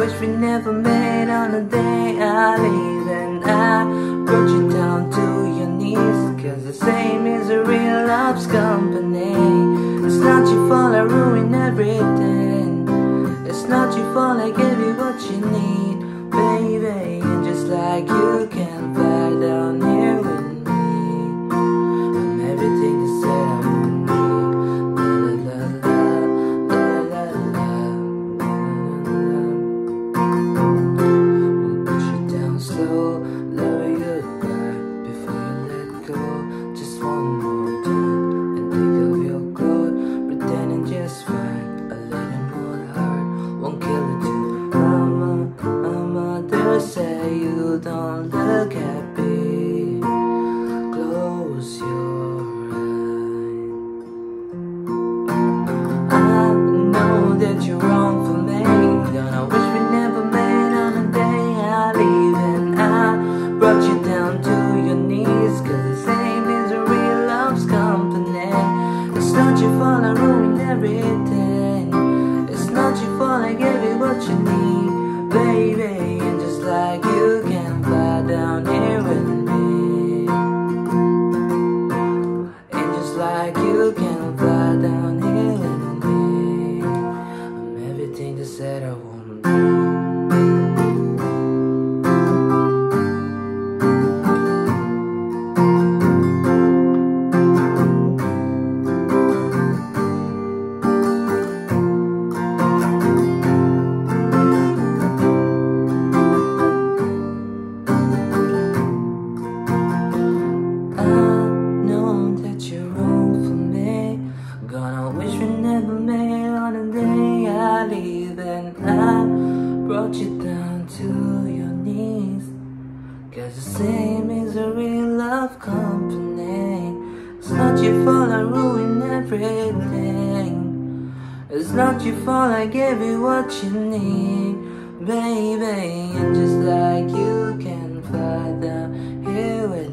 wish we never met on the day I leave, and I brought you down to your knees. Cause the same is a real love's company. It's not your fault I ruined everything. It's not your fault I gave you what you need, baby. And just like you can fly down here with me, I'm everything you said I won't be. We'll put you down slow, lower your guard before you let go. Just one more time and take off your coat, pretending just fine. A little more hard won't kill it too. Mama, they say you don't look happy. Close your eyes. I know that you're wrong for me. Don't I wish we never met on the day I leave, and I brought you down to your knees. Cause the same is a real love's company. It's not your fault I ruined everything. It's not your fault I gave you what you need, baby. And just like you can fly down here with me, and just like you can fly down here with me, I'm everything that said I wanna be. Gonna wish we never met on the day I leave, and I brought you down to your knees. Cause the same is a real love company. It's not your fault I ruined everything. It's not your fault I gave you what you need, baby. And just like you can fly down here with